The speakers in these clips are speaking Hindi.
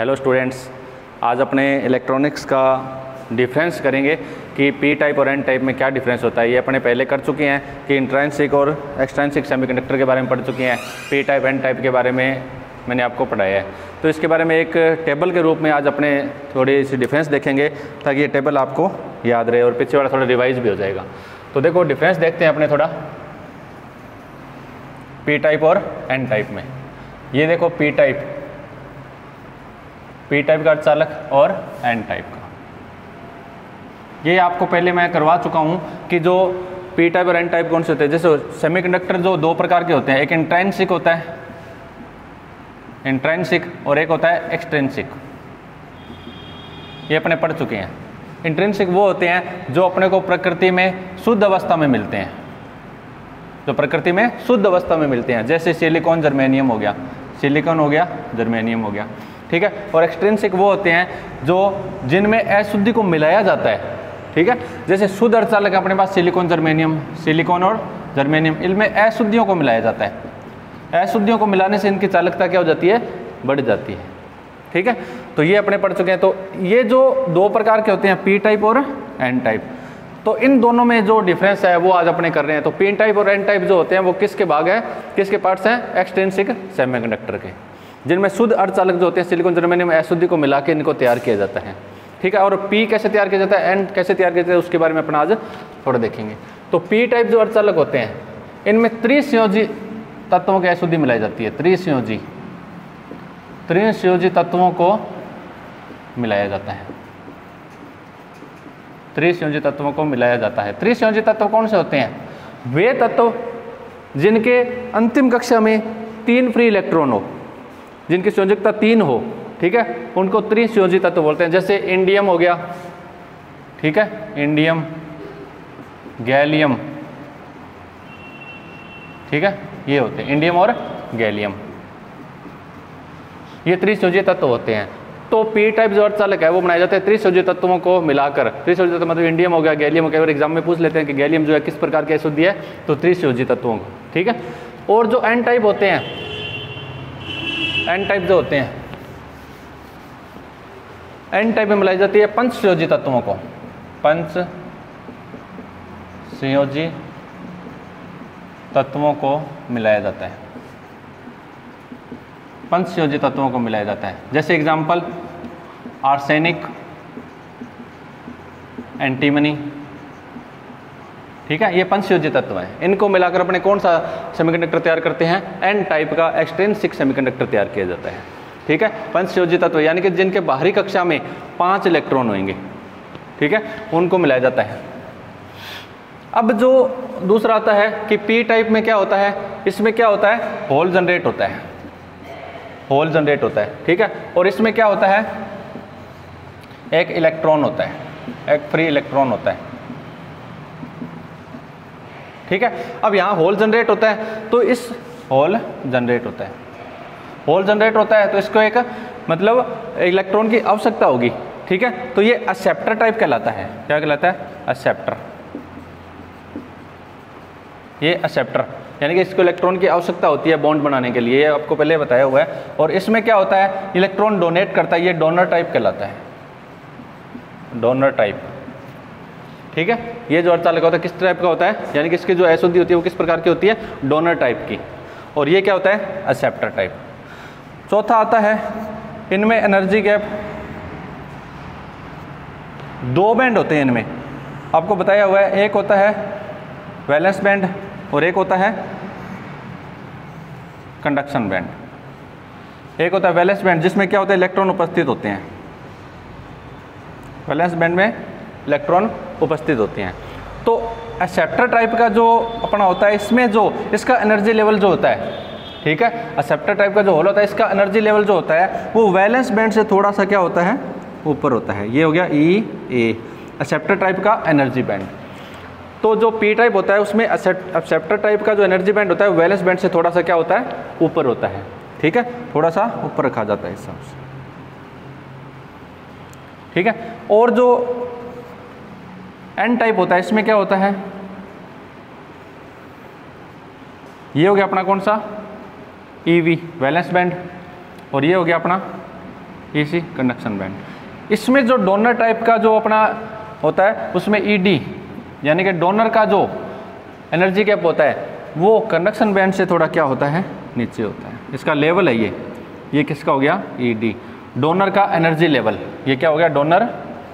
हेलो स्टूडेंट्स, आज अपने इलेक्ट्रॉनिक्स का डिफरेंस करेंगे कि पी टाइप और एन टाइप में क्या डिफरेंस होता है। ये अपने पहले कर चुके हैं कि इंट्रिंसिक और एक्सट्रिंसिक सेमीकंडक्टर के बारे में पढ़ चुके हैं। पी टाइप एन टाइप के बारे में मैंने आपको पढ़ाया है, तो इसके बारे में एक टेबल के रूप में आज अपने थोड़ी सी डिफरेंस देखेंगे ताकि ये टेबल आपको याद रहे और पीछे वाला थोड़ा रिवाइज भी हो जाएगा। तो देखो डिफरेंस देखते हैं अपने थोड़ा पी टाइप और एन टाइप में। ये देखो पी टाइप का अर्धचालक और एन टाइप का। ये आपको पहले मैं करवा चुका हूँ कि जो पी टाइप और एन टाइप कौन से होते हैं। जैसे सेमीकंडक्टर जो दो प्रकार के होते हैं, एक इंट्रिंसिक होता है इंट्रिंसिक और एक होता है एक्सट्रिंसिक। ये अपने पढ़ चुके हैं। इंट्रिंसिक वो होते हैं जो अपने को प्रकृति में शुद्ध अवस्था में मिलते हैं, जो प्रकृति में शुद्ध अवस्था में मिलते हैं, जैसे सिलिकॉन जर्मेनियम हो गया, सिलिकॉन हो गया, जर्मेनियम हो गया, ठीक है। और एक्सट्रिंसिक वो होते हैं जो जिनमें अशुद्धि को मिलाया जाता है, ठीक है। जैसे शुद्ध अर्धचालक अपने पास सिलिकॉन जर्मेनियम, सिलिकॉन और जर्मेनियम, इनमें अशुद्धियों को मिलाया जाता है। अशुद्धियों को मिलाने से इनकी चालकता क्या हो जाती है, बढ़ जाती है, ठीक है। तो ये अपने पढ़ चुके हैं। तो ये जो दो प्रकार के होते हैं पी टाइप और एन टाइप, तो इन दोनों में जो डिफरेंस है वो आज अपने कर रहे हैं। तो पी टाइप और एन टाइप जो होते हैं वो किसके भाग है, किसके पार्ट्स हैं, एक्सट्रिंसिक सेमीकंडक्टर के, जिनमें शुद्ध अर्धचालक जो होते हैं सिलिकॉन जर्मेनियम अशुद्धि को मिला के इनको तैयार किया जाता है, ठीक है। और पी कैसे तैयार किया जाता है, एन कैसे तैयार किया जाता है, उसके बारे में अपना आज थोड़ा देखेंगे। तो पी टाइप जो अर्धचालक होते हैं इनमें त्रिसंयोजी तत्वों की अशुद्धि मिलाई जाती है। त्रिसंयोजी तत्वों को मिलाया जाता है, त्रिसंयोजी तत्वों को मिलाया जाता है। त्रिसंयोजी तत्व कौन से होते हैं, वे तत्व जिनके अंतिम कक्षा में 3 फ्री इलेक्ट्रॉन हो, जिनकी संयोजकता 3 हो, ठीक है, उनको त्रिसंयोजी तत्व बोलते हैं। जैसे इंडियम हो गया, ठीक है, इंडियम, गैलियम, ठीक है, ये होते हैं इंडियम और गैलियम, ये त्रिसंयोजी तत्व होते हैं। तो पी टाइप जो अर्धचालक है वो बनाए जाते हैं त्रिसंयोजी तत्वों को मिलाकर। त्रिसंयोजी तत्व मतलब इंडियम हो गया, गैलियम हो गया, और एग्जाम में पूछ लेते हैं कि गैलियम जो है किस प्रकार की अशुद्धि है, तो त्रिसंयोजी तत्वों को, ठीक है। और जो एन टाइप होते हैं, एन टाइप जो होते हैं, एन टाइप में मिलाई जाती है पंचसंयोजी तत्वों को, पंचसंयोजी तत्वों को मिलाया जाता है, पंचसंयोजी तत्वों को मिलाया जाता है। जैसे एग्जांपल आर्सेनिक, एंटीमनी, ठीक है, ये पंचसंयोजी तत्व हैं। इनको मिलाकर अपने कौन सा सेमीकंडक्टर तैयार करते हैं, एन टाइप का एक्सट्रिंसिक सेमीकंडक्टर तैयार किया जाता है, ठीक है। पंचसंयोजी तत्व यानी कि जिनके बाहरी कक्षा में 5 इलेक्ट्रॉन होंगे, ठीक है, उनको मिलाया जाता है। अब जो दूसरा आता है कि पी टाइप में क्या होता है, इसमें क्या होता है, होल जनरेट होता है, होल जनरेट होता है, ठीक है। और इसमें क्या होता है, एक इलेक्ट्रॉन होता है, एक फ्री इलेक्ट्रॉन होता है, ठीक है। अब यहाँ होल जनरेट होता है, तो इस होल जनरेट होता है, होल जनरेट होता है, तो इसको एक मतलब इलेक्ट्रॉन की आवश्यकता होगी, ठीक है। तो ये एक्सेप्टर टाइप कहलाता है। क्या कहलाता है, एक्सेप्टर। ये एक्सेप्टर यानी कि इसको इलेक्ट्रॉन की आवश्यकता होती है बॉन्ड बनाने के लिए, ये आपको पहले बताया हुआ है। और इसमें क्या होता है, इलेक्ट्रॉन डोनेट करता है, ये डोनर टाइप कहलाता है, डोनर टाइप, ठीक है। ये जो अर्धचालक होता है किस टाइप का होता है, यानी कि इसकी जो अशुद्धि होती है वो किस प्रकार की होती है, डोनर टाइप की। और ये क्या होता है, एक्सेप्टर टाइप। चौथा आता है, इनमें एनर्जी गैप 2 बैंड होते हैं इनमें, आपको बताया हुआ है। एक होता है वैलेंस बैंड और एक होता है कंडक्शन बैंड। एक होता है वैलेंस बैंड जिसमें क्या होता है, इलेक्ट्रॉन उपस्थित होते हैं, वैलेंस बैंड में इलेक्ट्रॉन उपस्थित होते हैं। तो एक्सेप्टर टाइप का जो अपना होता है, इसमें जो इसका एनर्जी लेवल जो होता है, ठीक है, एक्सेप्टर टाइप का जो होल होता है, इसका एनर्जी लेवल जो होता है वो वैलेंस बैंड से थोड़ा सा क्या होता है, ऊपर होता है। ये हो गया ई ए, एक्सेप्टर टाइप का एनर्जी बैंड। तो जो पी टाइप होता है उसमें एक्सेप्टर टाइप का जो एनर्जी बैंड होता है वैलेंस बैंड से थोड़ा सा क्या होता है, ऊपर होता है, ठीक है, थोड़ा सा ऊपर रखा जाता है इस हिसाब से, ठीक है। और जो एन टाइप होता है इसमें क्या होता है, ये हो गया अपना कौन सा, ईवी वैलेंस बैंड, और ये हो गया अपना EC कंडक्शन बैंड। इसमें जो डोनर टाइप का जो अपना होता है उसमें ED यानी कि डोनर का जो एनर्जी गैप होता है वो कंडक्शन बैंड से थोड़ा क्या होता है, नीचे होता है। इसका लेवल है ये किसका हो गया, ED, डोनर का एनर्जी लेवल। ये क्या हो गया, डोनर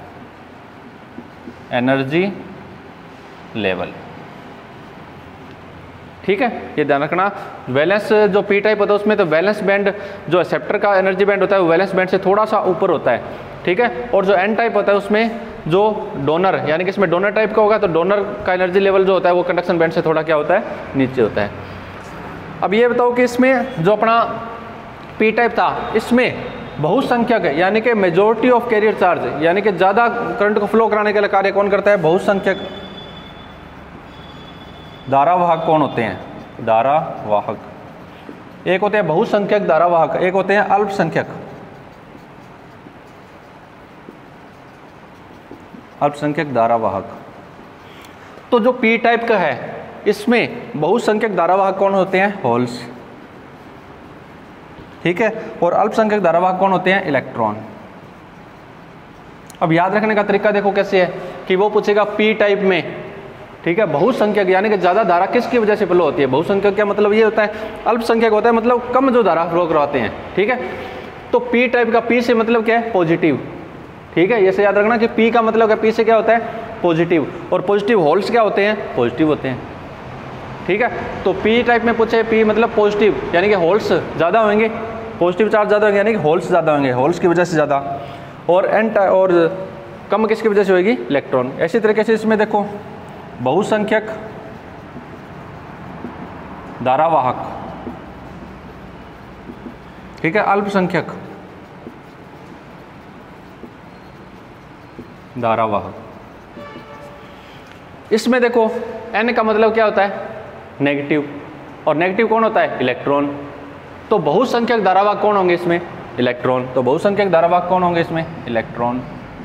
एनर्जी लेवल। ठीक है, ये ध्यान रखना। वैलेंस जो पी टाइप होता है उसमें तो वैलेंस बैंड जो एक्सेप्टर का एनर्जी बैंड होता है वो वैलेंस बैंड से थोड़ा सा ऊपर होता है। ठीक है, और जो एन टाइप होता है उसमें जो डोनर यानी कि इसमें डोनर टाइप का होगा तो डोनर का एनर्जी लेवल जो होता है वो कंडक्शन बैंड से थोड़ा क्या होता है, नीचे होता है। अब ये बताओ कि इसमें जो अपना पी टाइप था इसमें बहुसंख्यक है यानी कि मेजोरिटी ऑफ कैरियर चार्ज यानी कि ज़्यादा करंट को फ्लो कराने के लिए कार्य कौन करता है, बहुसंख्यक धारावाहक कौन होते हैं, धारावाहक। एक होते हैं बहुसंख्यक धारावाहक, एक होते हैं अल्पसंख्यक धारावाहक। तो जो पी टाइप का है इसमें बहुसंख्यक धारावाहक कौन होते हैं, होल्स। ठीक है, और अल्पसंख्यक धारावाहक कौन होते हैं, इलेक्ट्रॉन। अब याद रखने का तरीका देखो कैसे है कि वो पूछेगा पी टाइप में, ठीक है, बहुसंख्यक यानी कि ज्यादा धारा किसकी वजह से फ्लो होती है। बहुसंख्यक क्या मतलब ये होता है, अल्पसंख्यक होता है मतलब कम जो धारा फ्लो करवाते हैं। ठीक है, तो पी टाइप का पी से मतलब क्या है, पॉजिटिव। ठीक है, ये याद रखना कि पी का मतलब क्या, पी से क्या होता है, पॉजिटिव। और पॉजिटिव होल्स क्या होते हैं, पॉजिटिव होते हैं। ठीक है, तो पी टाइप में पूछे पी मतलब पॉजिटिव यानी कि होल्स ज़्यादा होंगे, पॉजिटिव चार्ज ज़्यादा होंगे यानी कि होल्स ज़्यादा होंगे, होल्स की वजह से ज़्यादा। और और कम किसकी वजह से होगी, इलेक्ट्रॉन। ऐसी तरीके से इसमें देखो बहुसंख्यक धारावाहक, ठीक है, अल्पसंख्यक धारावाहक। इसमें देखो n का मतलब क्या होता है, नेगेटिव, और नेगेटिव कौन होता है, इलेक्ट्रॉन। तो बहुसंख्यक धारावाहक कौन होंगे इसमें, इलेक्ट्रॉन। तो बहुसंख्यक धारावाहक कौन होंगे इसमें, इलेक्ट्रॉन।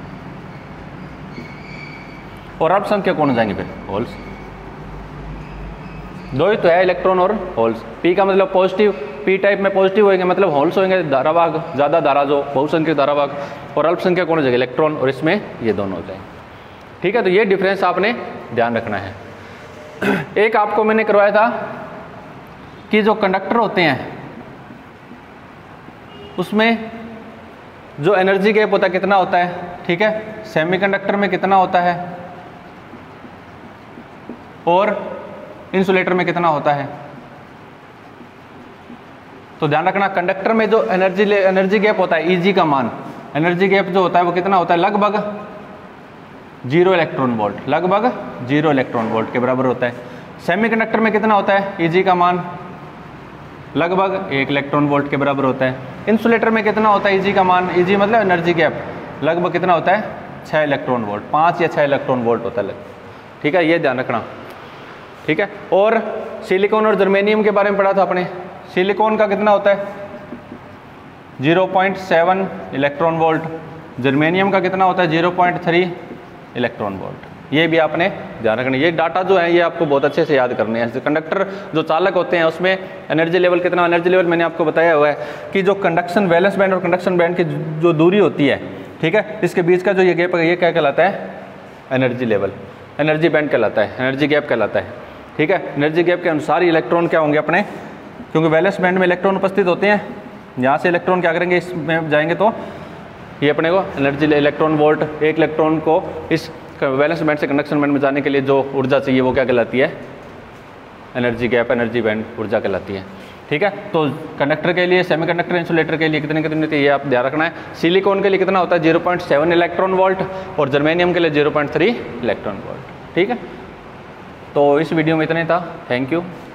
और अल्पसंख्यक कौन हो जाएंगे फिर, होल्स। दो ही तो है, इलेक्ट्रॉन और होल्स। पी का मतलब पॉजिटिव, पी टाइप में पॉजिटिव होंगे मतलब होल्स होंगे धारावाहक, ज़्यादा धारा जो बहुसंख्यक धारावाहक। और अल्पसंख्यक कौन हो जाएगा, इलेक्ट्रॉन। और इसमें ये दोनों हो जाएंगे। ठीक है, तो ये डिफरेंस आपने ध्यान रखना है। एक आपको मैंने करवाया था कि जो कंडक्टर होते हैं उसमें जो एनर्जी गैप होता है कितना होता है। ठीक है, सेमीकंडक्टर में कितना होता है और इंसुलेटर में कितना होता है। तो ध्यान रखना, कंडक्टर में जो एनर्जी गैप होता है, ईजी का मान, एनर्जी गैप जो होता है वो कितना होता है, लगभग 0 इलेक्ट्रॉन वोल्ट, लगभग 0 इलेक्ट्रॉन वोल्ट के बराबर होता है। सेमीकंडक्टर में कितना होता है, ईजी का मान लगभग 1 इलेक्ट्रॉन वोल्ट के बराबर होता है। इंसुलेटर में कितना होता है, ईजी का मान, ईजी मतलब एनर्जी गैप, लगभग कितना होता है, 6 इलेक्ट्रॉन वोल्ट, 5 या 6 इलेक्ट्रॉन वोल्ट होता है। ठीक है, ये ध्यान रखना। ठीक है, और सिलिकॉन और जर्मेनियम के बारे में पढ़ा था अपने। सिलिकॉन का कितना होता है, 0.7 इलेक्ट्रॉन वोल्ट। जर्मेनियम का कितना होता है, 0.3 इलेक्ट्रॉन वोल्ट। ये भी आपने ध्यान रखना। ये डाटा जो है ये आपको बहुत अच्छे से याद करने हैं। कंडक्टर जो चालक होते हैं उसमें एनर्जी लेवल कितना, एनर्जी लेवल मैंने आपको बताया हुआ है कि जो कंडक्शन वैलेंस बैंड और कंडक्शन बैंड की जो दूरी होती है, ठीक है, इसके बीच का जो ये गैप है ये क्या कहलाता है, एनर्जी लेवल, एनर्जी बैंड कहलाता है, एनर्जी गैप कहलाता है। ठीक है, एनर्जी गैप के अनुसार इलेक्ट्रॉन क्या होंगे अपने, क्योंकि वैलेंस बैंड में इलेक्ट्रॉन उपस्थित होते हैं, यहाँ से इलेक्ट्रॉन क्या करेंगे, इसमें जाएंगे तो ये अपने को एनर्जी इलेक्ट्रॉन वोल्ट, एक इलेक्ट्रॉन को इस वैलेंस बैंड से कंडक्शन बैंड में जाने के लिए जो ऊर्जा चाहिए वो क्या कहलाती है, एनर्जी गैप, एनर्जी बैंड ऊर्जा कहलाती है। ठीक है, तो कंडक्टर के लिए, सेमीकंडक्टर, इंसुलेटर के लिए कितनी थी ये आप ध्यान रखना है। सिलिकॉन के लिए कितना होता है, 0.7 इलेक्ट्रॉन वोल्ट, और जर्मेनियम के लिए 0.3 इलेक्ट्रॉन वोल्ट। ठीक है, तो इस वीडियो में इतना ही था। Thank you.